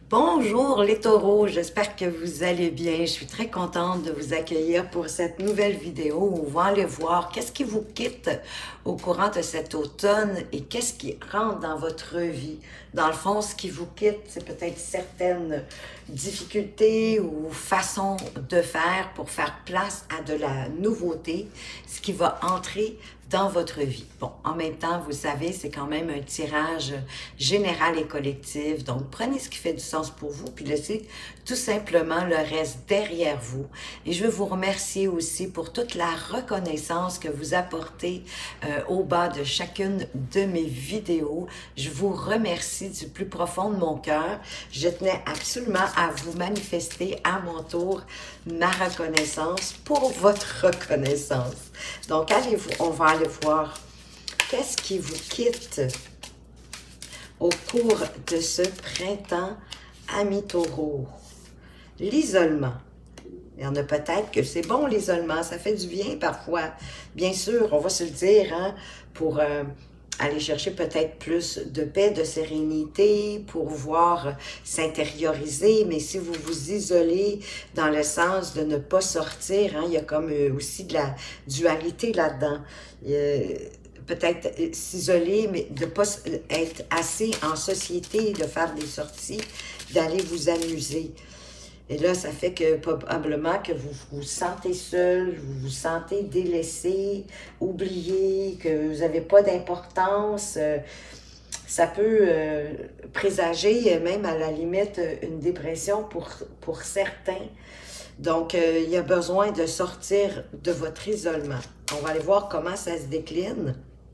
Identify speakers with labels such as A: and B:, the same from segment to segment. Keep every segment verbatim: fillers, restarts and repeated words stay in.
A: Bonjour les taureaux, j'espère que vous allez bien. Je suis très contente de vous accueillir pour cette nouvelle vidéo où on va aller voir qu'est-ce qui vous quitte au courant de cet automne et qu'est-ce qui rentre dans votre vie. Dans le fond, ce qui vous quitte, c'est peut-être certaines difficultés ou façons de faire pour faire place à de la nouveauté, ce qui va entrer dans votre vie. Bon, en même temps, vous savez, c'est quand même un tirage général et collectif. Donc, prenez ce qui fait du sens pour vous, puis laissez tout simplement le reste derrière vous. Et je veux vous remercier aussi pour toute la reconnaissance que vous apportez euh, au bas de chacune de mes vidéos. Je vous remercie du plus profond de mon cœur. Je tenais absolument à vous manifester à mon tour ma reconnaissance pour votre reconnaissance. Donc, allez-vous, on va aller voir qu'est-ce qui vous quitte au cours de ce printemps, amis taureaux. L'isolement. Il y en a peut-être que c'est bon l'isolement, ça fait du bien parfois. Bien sûr, on va se le dire, hein, pour euh, aller chercher peut-être plus de paix, de sérénité, pour pouvoir s'intérioriser. Mais si vous vous isolez dans le sens de ne pas sortir, hein, il y a comme euh, aussi de la dualité là-dedans. Euh, peut-être s'isoler, mais de ne pas être assez en société, de faire des sorties, d'aller vous amuser. Et là, ça fait que probablement que vous vous sentez seul, vous vous sentez délaissé, oublié, que vous n'avez pas d'importance. Ça peut euh, présager, même à la limite, une dépression pour, pour certains. Donc, euh, il y a besoin de sortir de votre isolement. On va aller voir comment ça se décline.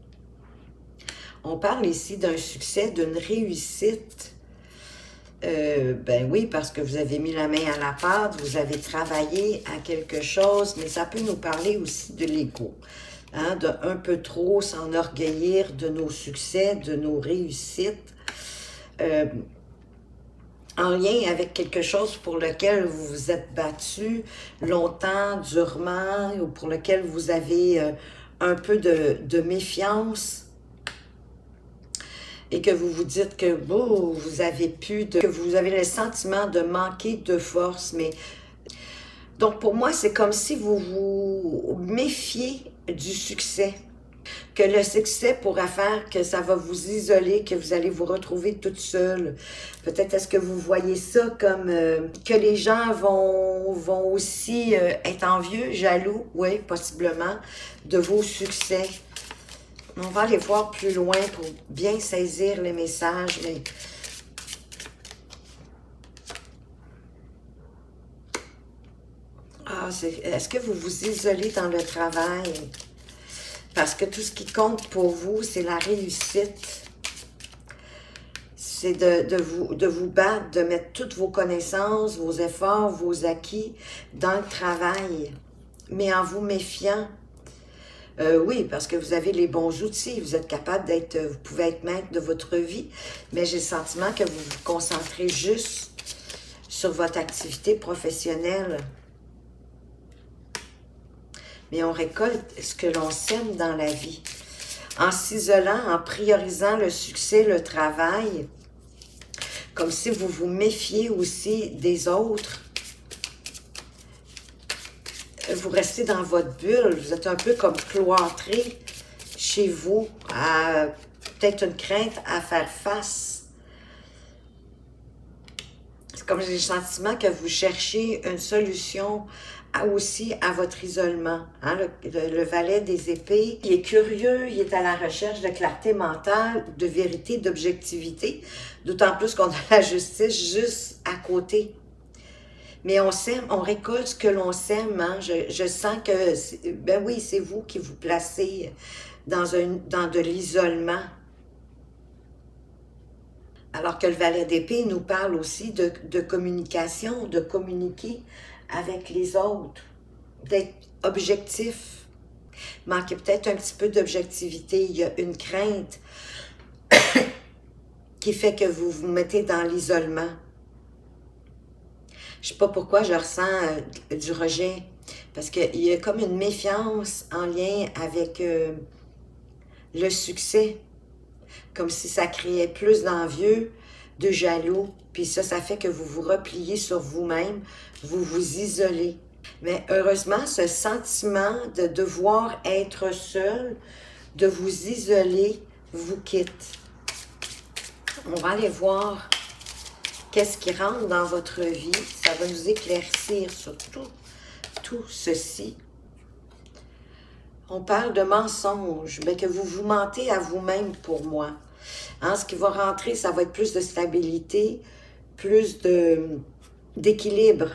A: On parle ici d'un succès, d'une réussite. Euh, ben oui, parce que vous avez mis la main à la pâte, vous avez travaillé à quelque chose, mais ça peut nous parler aussi de l'ego. Hein, de un peu trop s'enorgueillir de nos succès, de nos réussites. Euh, en lien avec quelque chose pour lequel vous vous êtes battu longtemps, durement, ou pour lequel vous avez euh, un peu de, de méfiance, et que vous vous dites que oh, vous avez pu, de, que vous avez le sentiment de manquer de force. Mais donc pour moi, c'est comme si vous vous méfiez du succès. Que le succès pourra faire que ça va vous isoler, que vous allez vous retrouver toute seule. Peut-être est-ce que vous voyez ça comme euh, que les gens vont, vont aussi euh, être envieux, jaloux, oui, possiblement, de vos succès. On va aller voir plus loin pour bien saisir les messages. Mais... Ah, est-ce que vous vous isolez dans le travail? Parce que tout ce qui compte pour vous, c'est la réussite. C'est de, de, vous, de vous battre, de mettre toutes vos connaissances, vos efforts, vos acquis dans le travail. Mais en vous méfiant. Euh, oui, parce que vous avez les bons outils, vous êtes capable d'être, vous pouvez être maître de votre vie, mais j'ai le sentiment que vous vous concentrez juste sur votre activité professionnelle. Mais on récolte ce que l'on sème dans la vie. En s'isolant, en priorisant le succès, le travail, comme si vous vous méfiez aussi des autres. Vous restez dans votre bulle, vous êtes un peu comme cloîtré chez vous, à peut-être une crainte à faire face. C'est comme j'ai le sentiment que vous cherchez une solution à, aussi à votre isolement. Hein? Le, le, le valet des épées, il est curieux, il est à la recherche de clarté mentale, de vérité, d'objectivité, d'autant plus qu'on a la justice juste à côté. Mais on sème, on récolte ce que l'on sème. Hein? Je, je sens que, ben oui, c'est vous qui vous placez dans, un, dans de l'isolement. Alors que le valet d'épée nous parle aussi de, de communication, de communiquer avec les autres, d'être objectif. Manquez peut-être un petit peu d'objectivité. Il y a une crainte qui fait que vous vous mettez dans l'isolement. Je ne sais pas pourquoi je ressens euh, du rejet. Parce qu'il y a comme une méfiance en lien avec euh, le succès. Comme si ça créait plus d'envieux, de jaloux. Puis ça, ça fait que vous vous repliez sur vous-même, vous vous isolez. Mais heureusement, ce sentiment de devoir être seul, de vous isoler, vous quitte. On va aller voir qu'est-ce qui rentre dans votre vie. Ça va nous éclaircir sur tout, tout ceci. On parle de mensonges, mais que vous vous mentez à vous-même pour moi. Hein, ce qui va rentrer, ça va être plus de stabilité, plus de d'équilibre,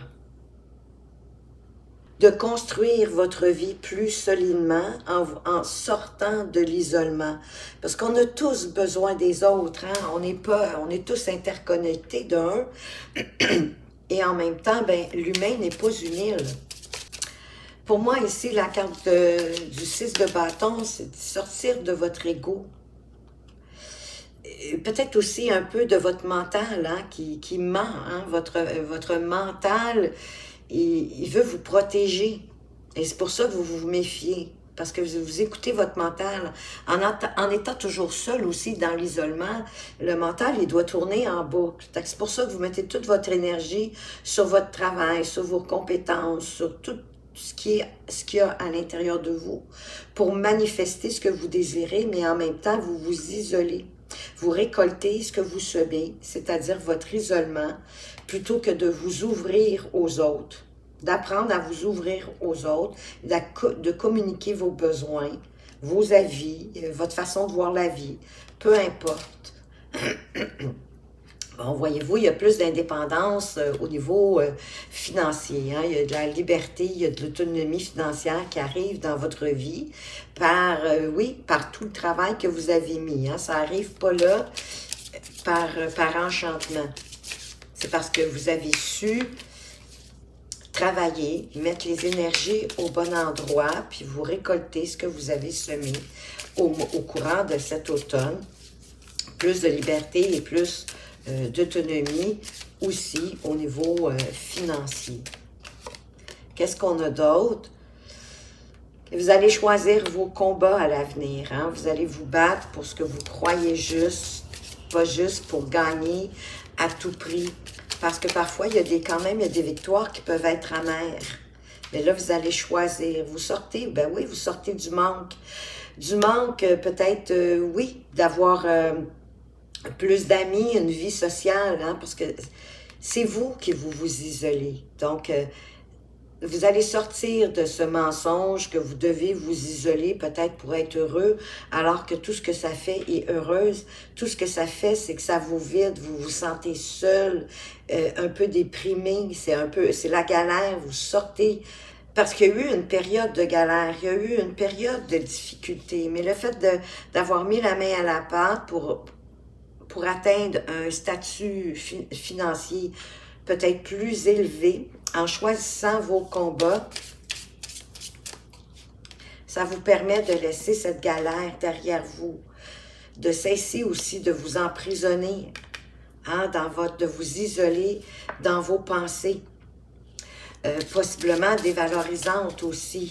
A: de construire votre vie plus solidement en, en sortant de l'isolement. Parce qu'on a tous besoin des autres, hein? On n'est pas, on est tous interconnectés d'un, et en même temps, ben, l'humain n'est pas une île. Pour moi, ici, la carte de, du six de bâton, c'est de sortir de votre ego. Peut-être aussi un peu de votre mental, hein, qui, qui ment, hein? votre, votre mental, il, il veut vous protéger. Et c'est pour ça que vous vous méfiez. Parce que vous, vous écoutez votre mental. En, en étant toujours seul aussi dans l'isolement, le mental, il doit tourner en boucle. C'est pour ça que vous mettez toute votre énergie sur votre travail, sur vos compétences, sur tout ce qui est, ce qu'il y a à l'intérieur de vous, pour manifester ce que vous désirez, mais en même temps, vous vous isolez. Vous récoltez ce que vous semez, c'est-à-dire votre isolement, plutôt que de vous ouvrir aux autres, d'apprendre à vous ouvrir aux autres, de communiquer vos besoins, vos avis, votre façon de voir la vie, peu importe. Bon, voyez-vous, il y a plus d'indépendance euh, au niveau euh, financier. Hein? Il y a de la liberté, il y a de l'autonomie financière qui arrive dans votre vie par, euh, oui, par tout le travail que vous avez mis. Hein? Ça n'arrive pas là par, euh, par enchantement. C'est parce que vous avez su travailler, mettre les énergies au bon endroit, puis vous récoltez ce que vous avez semé au, au courant de cet automne. Plus de liberté et plus Euh, d'autonomie aussi au niveau euh, financier. Qu'est-ce qu'on a d'autre? Vous allez choisir vos combats à l'avenir. Hein? Vous allez vous battre pour ce que vous croyez juste, pas juste pour gagner à tout prix. Parce que parfois, il y a des, quand même il y a des victoires qui peuvent être amères. Mais là, vous allez choisir. Vous sortez, ben oui, vous sortez du manque. Du manque, euh, peut-être, euh, oui, d'avoir... Euh, plus d'amis, une vie sociale, hein, parce que c'est vous qui vous vous isolez. Donc, euh, vous allez sortir de ce mensonge que vous devez vous isoler peut-être pour être heureux, alors que tout ce que ça fait est heureuse. Tout ce que ça fait, c'est que ça vous vide, vous vous sentez seul, euh, un peu déprimé, c'est un peu, c'est la galère, vous sortez. Parce qu'il y a eu une période de galère, il y a eu une période de difficulté, mais le fait de d'avoir mis la main à la pâte pour... pour atteindre un statut fi financier peut-être plus élevé, en choisissant vos combats, ça vous permet de laisser cette galère derrière vous, de cesser aussi de vous emprisonner, hein, dans votre, de vous isoler dans vos pensées, euh, possiblement dévalorisantes aussi.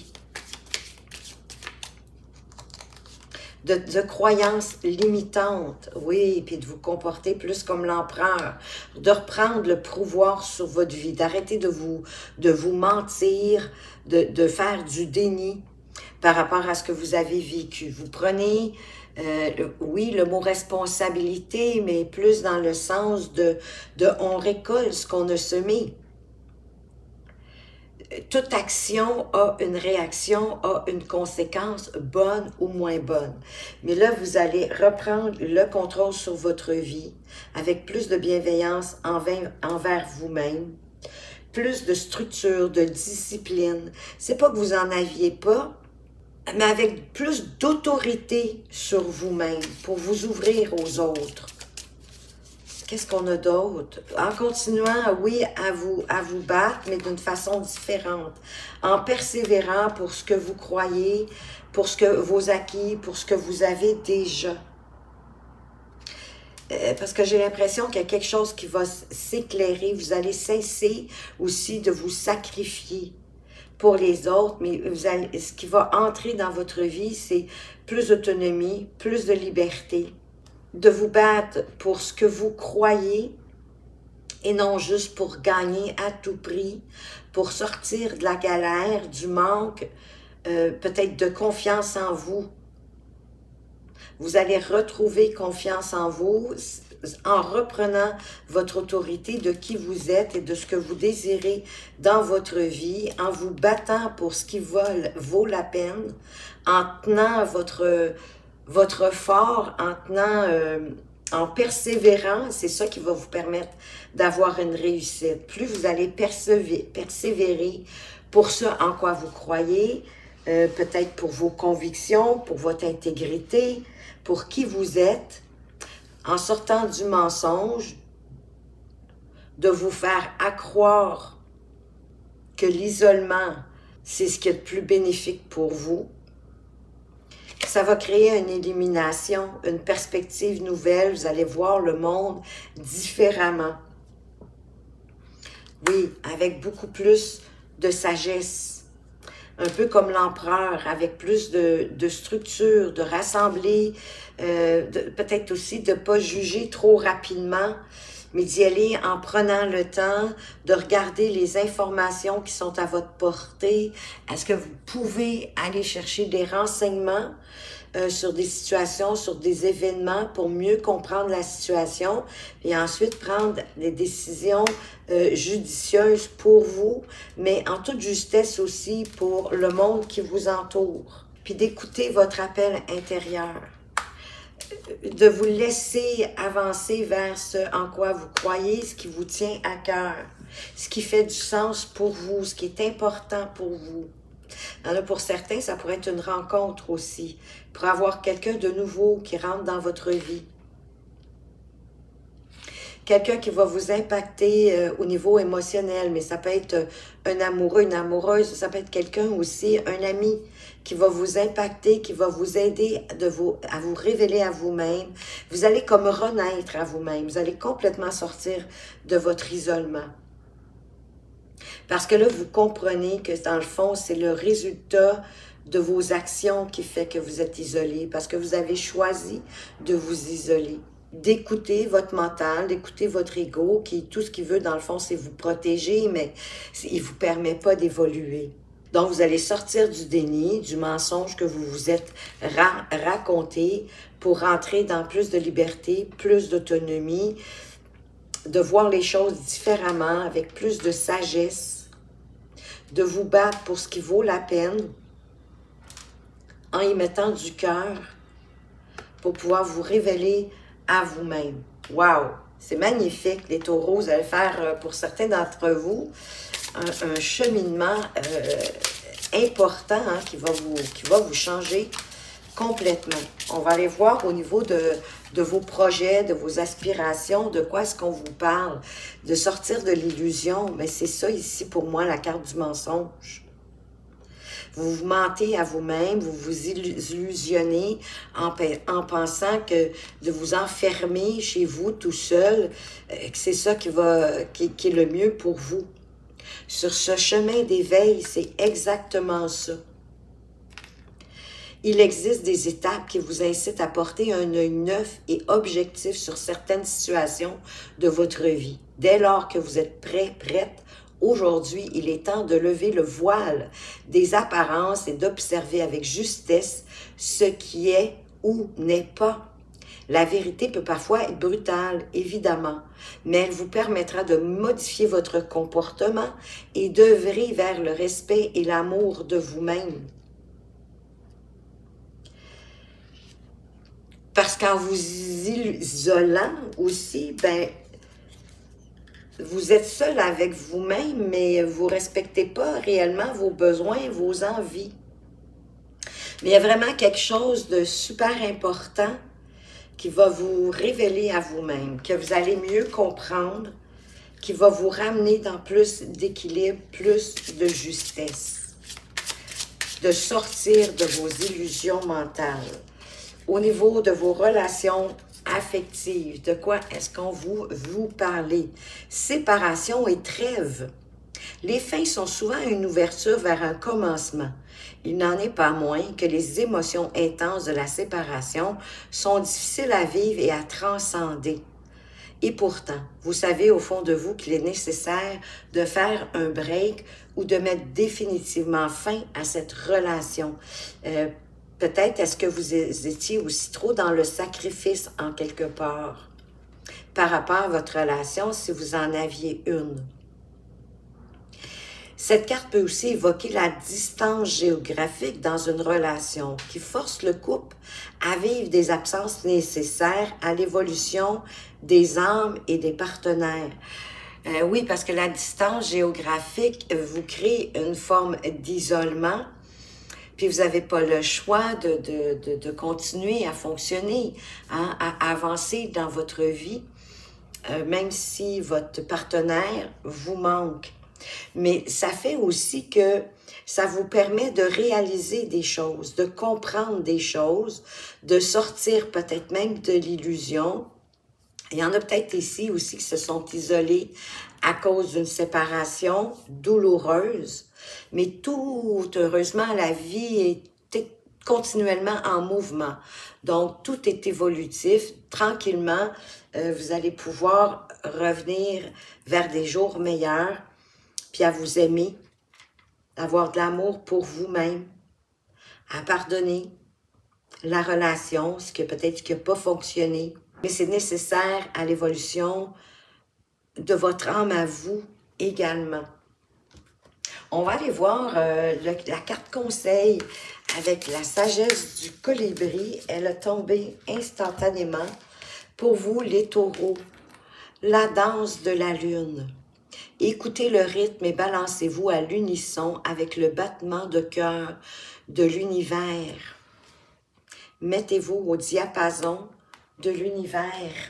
A: De, de croyances limitantes, oui, puis de vous comporter plus comme l'empereur, de reprendre le pouvoir sur votre vie, d'arrêter de vous, de vous mentir, de, de faire du déni par rapport à ce que vous avez vécu. Vous prenez, euh, le, oui, le mot responsabilité, mais plus dans le sens de, de on récolte ce qu'on a semé. Toute action a une réaction, a une conséquence, bonne ou moins bonne. Mais là, vous allez reprendre le contrôle sur votre vie avec plus de bienveillance envers, envers vous-même, plus de structure, de discipline. C'est pas que vous en aviez pas, mais avec plus d'autorité sur vous-même pour vous ouvrir aux autres. Qu'est-ce qu'on a d'autre? En continuant, oui, à vous, à vous battre, mais d'une façon différente. En persévérant pour ce que vous croyez, pour ce que vos acquis, pour ce que vous avez déjà. Euh, parce que j'ai l'impression qu'il y a quelque chose qui va s'éclairer. Vous allez cesser aussi de vous sacrifier pour les autres, mais vous allez, ce qui va entrer dans votre vie, c'est plus d'autonomie, plus de liberté, de vous battre pour ce que vous croyez, et non juste pour gagner à tout prix, pour sortir de la galère, du manque, euh, peut-être de confiance en vous. Vous allez retrouver confiance en vous en reprenant votre autorité de qui vous êtes et de ce que vous désirez dans votre vie, en vous battant pour ce qui vaut, vaut la peine, en tenant votre, votre fort, en tenant, euh, en persévérant. C'est ça qui va vous permettre d'avoir une réussite. Plus vous allez persévérer, persévérer pour ce en quoi vous croyez, euh, peut-être pour vos convictions, pour votre intégrité, pour qui vous êtes, en sortant du mensonge, de vous faire accroire que l'isolement, c'est ce qui est le plus bénéfique pour vous. Ça va créer une élimination, une perspective nouvelle. Vous allez voir le monde différemment. Oui, avec beaucoup plus de sagesse. Un peu comme l'empereur, avec plus de, de structure, de rassembler, euh, peut-être aussi de ne pas juger trop rapidement, mais d'y aller en prenant le temps de regarder les informations qui sont à votre portée. Est-ce que vous pouvez aller chercher des renseignements euh, sur des situations, sur des événements pour mieux comprendre la situation et ensuite prendre des décisions euh, judicieuses pour vous, mais en toute justesse aussi pour le monde qui vous entoure. Puis d'écouter votre appel intérieur, de vous laisser avancer vers ce en quoi vous croyez, ce qui vous tient à cœur, ce qui fait du sens pour vous, ce qui est important pour vous. Alors pour certains, ça pourrait être une rencontre aussi, pour avoir quelqu'un de nouveau qui rentre dans votre vie. Quelqu'un qui va vous impacter euh, au niveau émotionnel, mais ça peut être euh, un amoureux, une amoureuse, ça peut être quelqu'un aussi, un ami, qui va vous impacter, qui va vous aider de vous, à vous révéler à vous-même. Vous allez comme renaître à vous-même, vous allez complètement sortir de votre isolement. Parce que là, vous comprenez que dans le fond, c'est le résultat de vos actions qui fait que vous êtes isolé, parce que vous avez choisi de vous isoler. D'écouter votre mental, d'écouter votre ego, qui tout ce qu'il veut, dans le fond, c'est vous protéger, mais il ne vous permet pas d'évoluer. Donc, vous allez sortir du déni, du mensonge que vous vous êtes ra raconté pour rentrer dans plus de liberté, plus d'autonomie, de voir les choses différemment, avec plus de sagesse, de vous battre pour ce qui vaut la peine, en y mettant du cœur, pour pouvoir vous révéler à vous-même. Wow! C'est magnifique, les taureaux. Vous allez faire, pour certains d'entre vous, un, un cheminement euh, important hein, qui, va vous, qui va vous changer complètement. On va aller voir au niveau de, de vos projets, de vos aspirations, de quoi est-ce qu'on vous parle, de sortir de l'illusion. Mais c'est ça ici pour moi, la carte du mensonge. Vous vous mentez à vous-même, vous vous illusionnez en, en pensant que de vous enfermer chez vous tout seul, euh, que c'est ça qui, va, qui, qui est le mieux pour vous. Sur ce chemin d'éveil, c'est exactement ça. Il existe des étapes qui vous incitent à porter un œil neuf et objectif sur certaines situations de votre vie. Dès lors que vous êtes prêt, prête, aujourd'hui, il est temps de lever le voile des apparences et d'observer avec justesse ce qui est ou n'est pas. La vérité peut parfois être brutale, évidemment, mais elle vous permettra de modifier votre comportement et d'œuvrer vers le respect et l'amour de vous-même. Parce qu'en vous isolant aussi, ben, vous êtes seul avec vous-même, mais vous ne respectez pas réellement vos besoins, vos envies. Mais il y a vraiment quelque chose de super important qui va vous révéler à vous-même, que vous allez mieux comprendre, qui va vous ramener dans plus d'équilibre, plus de justesse, de sortir de vos illusions mentales. Au niveau de vos relations affectives, de quoi est-ce qu'on vous, vous parlez? Séparation et trêve. Les fins sont souvent une ouverture vers un commencement. Il n'en est pas moins que les émotions intenses de la séparation sont difficiles à vivre et à transcender. Et pourtant, vous savez au fond de vous qu'il est nécessaire de faire un break ou de mettre définitivement fin à cette relation. Euh, Peut-être est-ce que vous étiez aussi trop dans le sacrifice en quelque part par rapport à votre relation si vous en aviez une. Cette carte peut aussi évoquer la distance géographique dans une relation qui force le couple à vivre des absences nécessaires à l'évolution des âmes et des partenaires. Euh, oui, parce que la distance géographique vous crée une forme d'isolement, puis vous n'avez pas le choix de, de, de, de continuer à fonctionner, hein, à avancer dans votre vie, euh, même si votre partenaire vous manque. Mais ça fait aussi que ça vous permet de réaliser des choses, de comprendre des choses, de sortir peut-être même de l'illusion. Il y en a peut-être ici aussi qui se sont isolés à cause d'une séparation douloureuse. Mais tout, heureusement, la vie est continuellement en mouvement. Donc, tout est évolutif. Tranquillement, euh, vous allez pouvoir revenir vers des jours meilleurs, puis à vous aimer, avoir de l'amour pour vous-même, à pardonner la relation, ce que peut-être qui n'a pas fonctionné. Mais c'est nécessaire à l'évolution de votre âme à vous également. On va aller voir euh, le, la carte conseil avec la sagesse du colibri. Elle a tombé instantanément pour vous, les taureaux. La danse de la lune. Écoutez le rythme et balancez-vous à l'unisson avec le battement de cœur de l'univers. Mettez-vous au diapason de l'univers.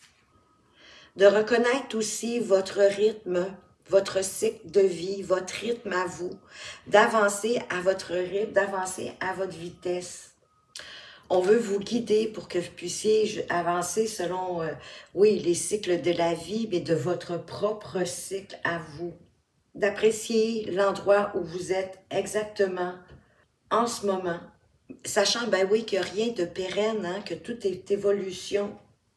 A: De reconnaître aussi votre rythme, votre cycle de vie, votre rythme à vous, d'avancer à votre rythme, d'avancer à votre vitesse. On veut vous guider pour que vous puissiez avancer selon, euh, oui, les cycles de la vie, mais de votre propre cycle à vous. D'apprécier l'endroit où vous êtes exactement en ce moment, sachant, ben oui, qu'il n'y a rien de pérenne, hein, que tout est évolution.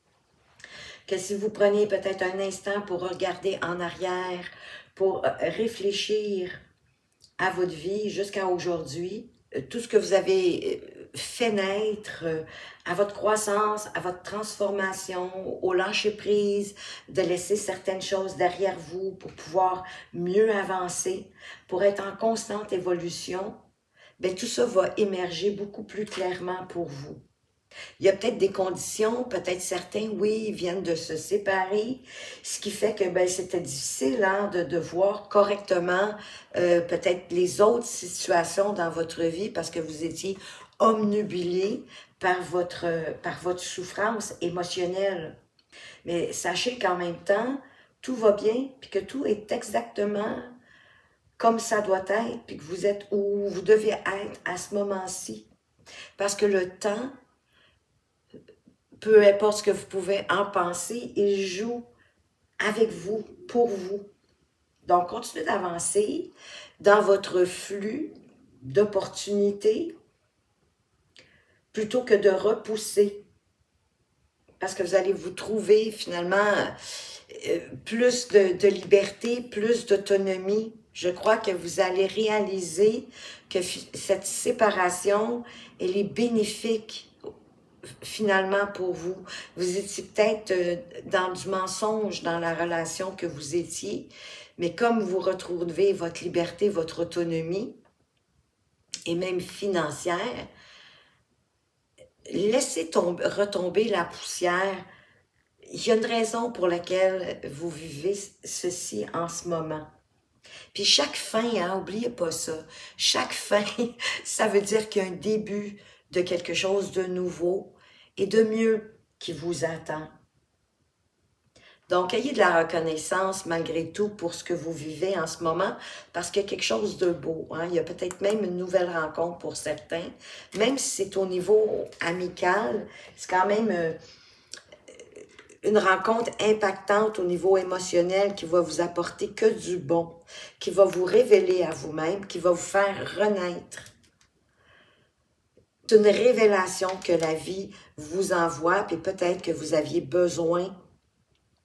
A: Que si vous preniez peut-être un instant pour regarder en arrière, pour réfléchir à votre vie jusqu'à aujourd'hui, tout ce que vous avez fait naître, à votre croissance, à votre transformation, au lâcher-prise, de laisser certaines choses derrière vous pour pouvoir mieux avancer, pour être en constante évolution, bien, tout ça va émerger beaucoup plus clairement pour vous. Il y a peut-être des conditions, peut-être certains, oui, ils viennent de se séparer, ce qui fait que ben, c'était difficile hein, de, de voir correctement euh, peut-être les autres situations dans votre vie parce que vous étiez omnubilé par votre, par votre souffrance émotionnelle. Mais sachez qu'en même temps, tout va bien, puis que tout est exactement comme ça doit être, puis que vous êtes où vous devez être à ce moment-ci. Parce que le temps, peu importe ce que vous pouvez en penser, il joue avec vous, pour vous. Donc, continuez d'avancer dans votre flux d'opportunités plutôt que de repousser. Parce que vous allez vous trouver finalement euh, plus de, de liberté, plus d'autonomie. Je crois que vous allez réaliser que cette séparation, elle est bénéfique finalement pour vous. Vous étiez peut-être dans du mensonge dans la relation que vous étiez, mais comme vous retrouvez votre liberté, votre autonomie, et même financière, laissez tomber, retomber la poussière. Il y a une raison pour laquelle vous vivez ceci en ce moment. Puis chaque fin, hein, n'oubliez pas ça, chaque fin, ça veut dire qu'il y a un début de quelque chose de nouveau et de mieux qui vous attend. Donc, ayez de la reconnaissance malgré tout pour ce que vous vivez en ce moment, parce qu'il y a quelque chose de beau. Hein? Il y a peut-être même une nouvelle rencontre pour certains, même si c'est au niveau amical, c'est quand même euh, une rencontre impactante au niveau émotionnel qui va vous apporter que du bon, qui va vous révéler à vous-même, qui va vous faire renaître. C'est une révélation que la vie vous envoie, puis peut-être que vous aviez besoin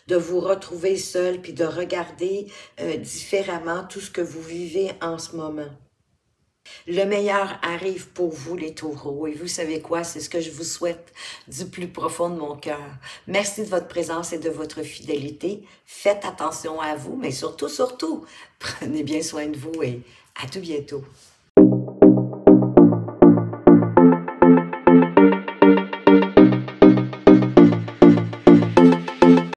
A: de vous retrouver seul, puis de regarder euh, différemment tout ce que vous vivez en ce moment. Le meilleur arrive pour vous, les taureaux. Et vous savez quoi? C'est ce que je vous souhaite du plus profond de mon cœur. Merci de votre présence et de votre fidélité. Faites attention à vous, mais surtout, surtout, prenez bien soin de vous et à tout bientôt.